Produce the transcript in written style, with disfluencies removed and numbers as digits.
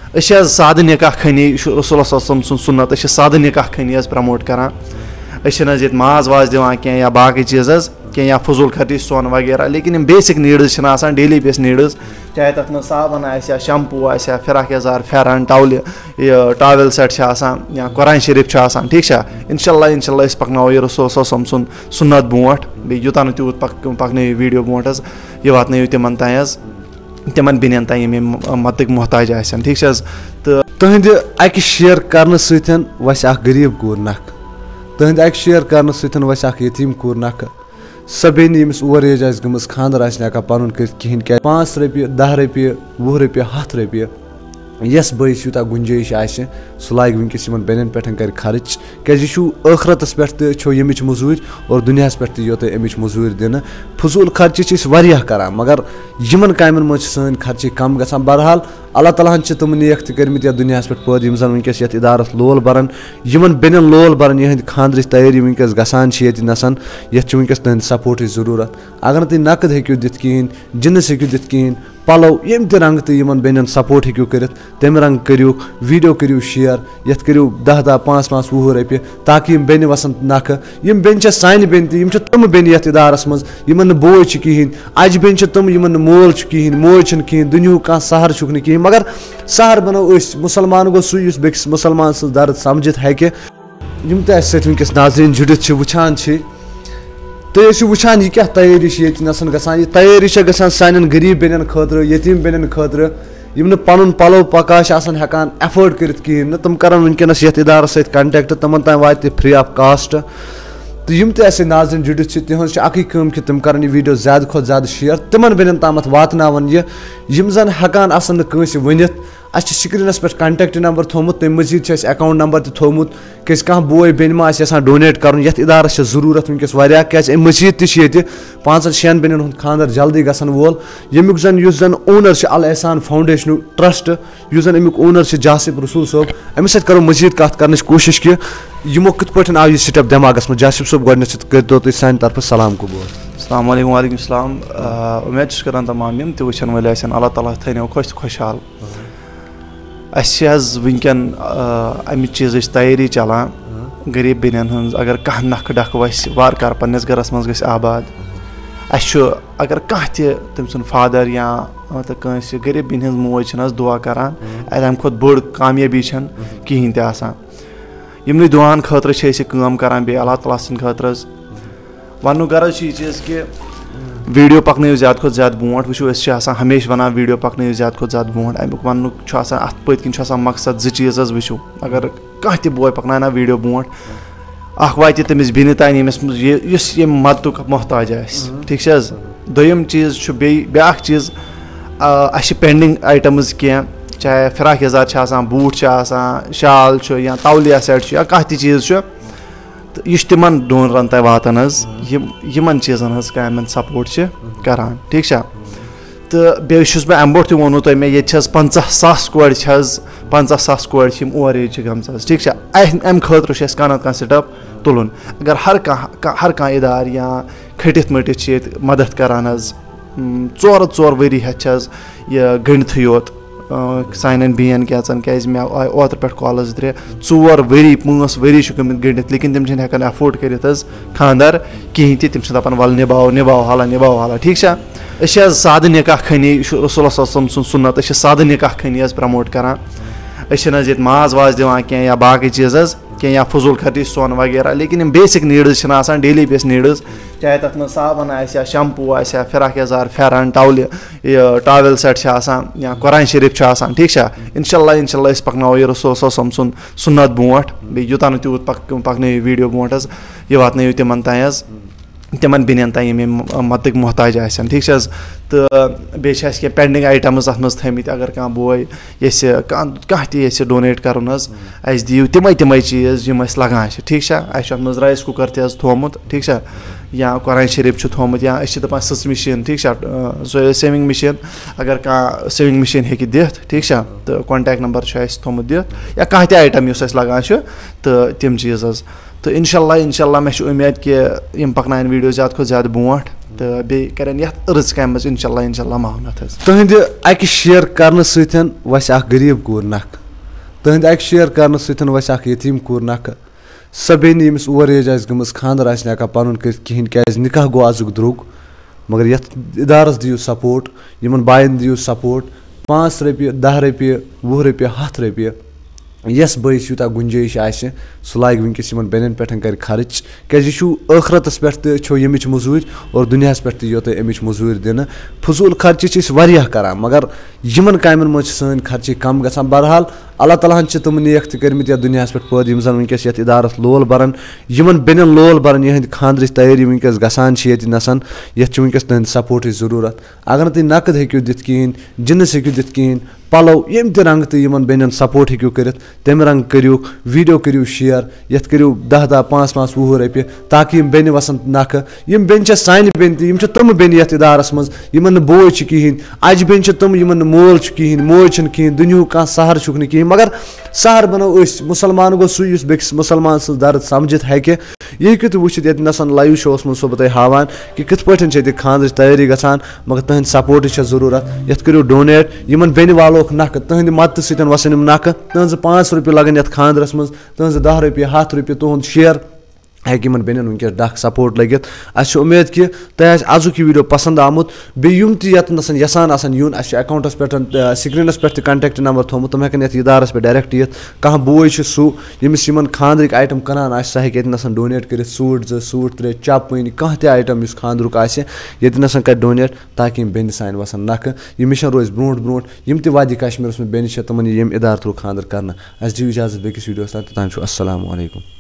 साद निकाह खनी रसूल सुन्नत साद निकाह खनी प्रमोट करान ये माज वाज दिवान कह या बाकी चीज़ कह या फजूल खर्ची सोन वगैरह लेकिन basic needs daily base needs चाहे तक में साबन आ शैम्पू आ फिराक यजार फेरन टावल सेट या कुरान शरीफ ठीक इंशाल्लाह इंशाल्लाह पकनो यह रसूल सुन्नत बोट बे यूत नो तूत पकन वीडियो बोट यह वातन तिमन तान तिमन बिन तान मदद मोहताज आसन ठीक तो तुहद अक शेयर कर वस गरीब कूर नख तुहद अक शेयर कर वस यतीम कूर नख सो बेन यमिस ओवर एज गम खानदर हेकान पन कर कहें क्या 5 रुपये 10 रुपये 20 रुपये 100 रुपये यस बस यूत गुंजाइश सह लाग वनकस बेन पे कर खर्च क्या आखरतस पे यमिच मजूर और दुनिया पे यो अमिच मजूर दिन फजूल खर्च करान मगर यमन कामन मज सन खर्च कम गसान बहरहाल अल्लाह ताला तम नेक तमत दुनिया पे पैद यम जन वनकस इदारस लोल बरन यमन बेन लोल बरन यहद खानदर तैयारी वनकस गसान नसन यथ वनकस तुंद सपोर्ट जरूरत अगर तुम नकद हेक्यू दित कहें जिनस हेक्यू दित कहें पलो यम त रंग तो यमन बेन सपोर्ट हेक्यू कर तम रंग करू वीडियो करू शेयर यथ करू 10 5 5 20 रुपये ताकि यम बेन वसन नख यम बेन सान बेन तम बेन यथ इदारस मज यमन बोय कहें अज बेन तम यमन मोल कहें मोज कहें दुनिया कह सहर नुक कहें मगर सहर बनो मुसलमान गो सु बेस मुसलमान सज दर्द समझित हेके यम तो वनकस नाजरीन जुड़ित वुचान तो वुचान यह क्या तैयारी नसन गसान तैयारी गसान सान गरीब बेन खतर यतीम बेन खतर यम पन पलो पकाश हेकान एफोर्ड कर कहें तम कर वनकस ये इदारस सत कंटेक्ट तमन तान वात फ्री ऑफ कास्ट तो यम तो नाजरीन जुड़ित तिहज अकी कम कि तम कर वीडियो ज़्यादा खुद ज़्यादा शेयर तिमन बेन तामत वातनावन यम जन हेकान आसन कंसे वनित स्क्रीनस पे कंटेक्ट नंबर थोमुत तम मजीद अकाउंट नंबर थोमुत कस कह बोय बेन मा डोनेट कर ये इदारस जरूरत वनकस क्या मजीद त 5-6 बेन खानदर जल्दी गसन वोल यमुक जन ओनर अल एहसान फाउंडेशन ट्रस्ट जन अमुक ओनर जासिफ रसूल सोब अमिस करो मजीद कत कर कोशिश कि यमो कित पे आव यह स्टेप दिमागस में जासिफ सोब गोडनेथ करो तुम सान तरफ सलाम कबूल अस्सलाम वालेकुम वालेकुम सलाम उम्मीद कर तमाम यम तुन वाले अल्लाह ताला थो खुश खुशहाल वनकन अमि चीज़ तैयारी चलान गरीब बेन अगर कह नख डख वस वार कार पन्नस गरस मज गस आबाद अगर कह तम सुन फादर या मतलब कंस गरीब बेन मोज दुआ करान अम खुद बड़ कामयाबी कहें तमन दुआन खतर कम करान बे अल्लाह ताला सन खतर वन गरज यह चीज़ कि वीडियो पकन ज़्यादा खुद ज़्यादा बोट वो हमेशा वन वीडियो पकन ज़्यादा खुद ज़्यादा बोट अमुक वन अत पत्कन मकसद 2 चीज़ वो अगर कह त बोय पकना वीडियो बोट वात तमिस बिन तान यमिस मदद मोहताज ठीक दोयम चीज़ ब्या चीज़ पेंडिंग आइटम्स कह चाहे फिराक यजार बूट शाल या तौलिया सेट या कह चीज़ तो यह तिमन डोनरन तक वातान यमन चीज़न काम सपोर्ट करान ठीक तो बेस बह अम बोट वोनू तुम मे ये 50,000 कोड़ 50,000 कोड़ ओवर एज गम ठीक अम खतर कह स्टेप तुलन अगर हर कह इदार या खटित मटित मदद करान 4 वरी यह गणित योत सान बेन क्या मे ओतर पे कॉलेज 4 वरी 5 वरी गमित गणित लेकिन तम हेकान एफोर्ड कर खानदार कहें तम दपान वल निभाओ हाला ठीक साद निकाह खनी रसूल सुन्नत साद निकाह खनी प्रमोट करान ये माज वाज दिवान कह या बाकी चीज़ कह या फजूल खर्ची सोन वगैरह लेकिन basic needs daily base needs चाहे तक में साबन आ शैम्पू आ फिराक यजार फेरन टावल सेट या कुरान शरीफ ठीक इंशाल्लाह इंशाल्लाह पकनो यह रसूल सुन्नत बोट बे यूत नो तूत पकन वीडियो बोट यह वातन तिमन तान तिमन बिन तान मदद मोहताज आसन ठीक तो बे पेंडिंग आइटम्स अत मज थमित अगर कह बोय कह डोनेट कर दिव तम चीज़ यम लगान ठीक अत मज राइस कुकर थोमुत ठीक या कुरान शरीफ थोमुत या दपान सच मशीन ठीक सेविंग मशीन अगर कह सेविंग मशीन हे दिथ ठीक तो कॉन्टैक्ट नंबर थोमुत दिथ या कह आइटम लगान तो तम चीज़ तो इंशाल्लाह इंशाल्लाह मे उम्मीद कि यम पकनान वीडियो ज़्यादा खुद ज़्यादा बोट تہٕ بیٚیہِ کَرن یَتھ رٕژ کامہِ منٛز اِنشاءاللہ معاونت حظ. تُہنٛدِ اَکہِ شِیر کرنہٕ سۭتۍ وَسہِ اکھ غریٖب کوٗر نکھٕ تُہنٛدِ اَکہِ شِیر کرنہٕ سۭتۍ وَسہِ اکھ یتیٖم کوٗر نکھٕ سۄ بیٚنہِ ییٚمِس اوور ایج آسہِ گٔمٕژ خانٛدر آسہِ نہٕ ہٮ۪کان پَنُن کٔرِتھ کِہینۍ کیازِ نِکاح گوٚو آزُک درٛوگ مگر یَتھ اِدارَس دِیِو سپوٹ یِمن بایَن دِیِو سپوٹ 5 رۄپیہِ 10 رۄپیہِ 20 رۄپیہِ 100 رۄپیہِ یَس بٲیِس یوٗتاہ گُنجٲیِش آسہِ سُہ لاگہِ وٕنکیٚس یِمن بیٚنٮ۪ن پٮ۪ٹھ کَرِ خرٕچ کیازِ یہِ چھُ ٲخرتَس پٮ۪ٹھ تہِ چھو ییٚمِچ موٚزوٗرۍ اور دُنیاہَس پٮ۪ٹھ تہِ یِیو تۄہہِ اَمِچ موٚزوٗرۍ دِنہٕ فضوٗل خرچہِ چھِ أسۍ واریاہ کران مگر یِمن کامٮ۪ن منٛز چھِ سٲنۍ خرچہِ کم گژھان بہرحال اللہ تعالیٰ ہن چھِ تِم نیک تہِ کٔرمٕتۍ یَتھ دُنیاہَس پٮ۪ٹھ پٲدٕ یِم زَن وٕنکیٚس یَتھ اِدارَس لول بَران یِمن بیٚنٮ۪ن لول بَران یِہٕنٛدِ خانٛدرٕچ تیٲری وٕنکیٚس گژھان چھِ ییٚتہِ نَسن یَتھ چھِ وٕنکیٚس تُہٕنٛدِ سپوٹٕچ ضروٗرت اگر نہٕ تُہۍ نقد ہیٚکِو دِتھ کِہیٖنۍ جِنٕس ہیٚکِو دِتھ کِہیٖنۍ پَلو ییٚمہِ تہِ رنٛگہٕ تہِ یِمن بیٚنٮ۪ن سپوٹ ہیٚکِو کٔرِتھ تَمہِ رنٛگہٕ کٔرِو ویٖڈیو کٔرِو شِیر یَتھ کٔرِو 10 5 5 20 رۄپیہِ تاکہِ یِم بیٚنہِ وَسن نکھٕ یِم بیٚنہِ چھےٚ سانہِ بیٚنہِ تہِ یِم چھِ تِم بیٚنہِ یَتھ اِدارَس منٛز یِمن نہٕ بوے چھُ کِہیٖنۍ اَجہِ بیٚنہِ چھِ تِم یِمن نہٕ مول چھُ کِہیٖنۍ موج چھِنہٕ کِہیٖنۍ دُنیہُک کانٛہہ سہرٕ چھُکھ نہٕ کِہیٖنۍ مگر سہر بَنو أسۍ مُسلمان گوٚو سُے یُس بیٚکِس مُسلمان سٕنٛز درد سَمجِتھ ہیٚکہِ یہِ ہیٚکِو تُہۍ وٕچھِتھ ییٚتہِ نَسن لایِو شووَس منٛز چھُسو بہٕ تۄہہِ ہاوان کہِ کِتھ پٲٹھۍ چھِ ییٚتہِ خانٛدرٕچ تیٲری گژھان مگر تٕہٕنٛدِ سپوٹٕچ چھےٚ ضروٗرت یَتھ کٔرِو ڈونیٹ یِمن بیٚنہِ والوکھ نکھٕ تٕہٕنٛدِ مدتہٕ سۭتۍ وَسن یِم نکھٕ تٕہٕنٛزٕ 5 رۄپیہِ لگن یَتھ خانٛدرَس منٛز تٕہٕنٛزٕ 10 رۄپیہِ 100 رۄپیہِ تُہُنٛد شِیر ہیٚکہِ یِمن بیٚنٮ۪ن وٕنکیٚس ڈکھ سپوٹ لٔگِتھ اَسہِ چھِ اُمید کہِ تۄہہِ آسہِ أزیُک یہِ ویٖڈیو پسنٛد آمُت بیٚیہِ یِم تہِ یَتھ نَسن یَژھان آسن یُن اَسہِ چھُ اٮ۪کاونٹَس پٮ۪ٹھ سِکریٖنَس پٮ۪ٹھ تہِ کنٹیکٹ نمبر تھومُت تِم ہٮ۪کن یَتھ اِدارَس پٮ۪ٹھ ڈایریکٹ یِتھ کانٛہہ بوے چھُ سُہ ییٚمِس یِمن خانٛدرٕکۍ آیٹم کٕنان آسہِ سُہ ہیٚکہِ ییٚتہِ نَسن ڈونیٹ کٔرِتھ سوٗٹ 2 سوٗٹ 3 چَپٕنۍ کانٛہہ تہِ آیٹم یُس خانٛدرُک آسہِ ییٚتہِ نَسن کَرِ ڈونیٹ تاکہِ یِم بیٚنہِ سانہِ وَسن نکھٕ یہِ مِشن روزِ برونٛٹھ برونٛٹھ یِم تہِ وادی کشمیٖرَس منٛز بیٚنہِ چھِ تِمن یہِ ییٚمہِ اِدارٕ تھرٛوٗ خانٛدر کرنہٕ اَسہِ دِیِو اِجازت بیٚکِس ویٖڈیوَس تام توٚتام چھُ اَسلامُ علیکُم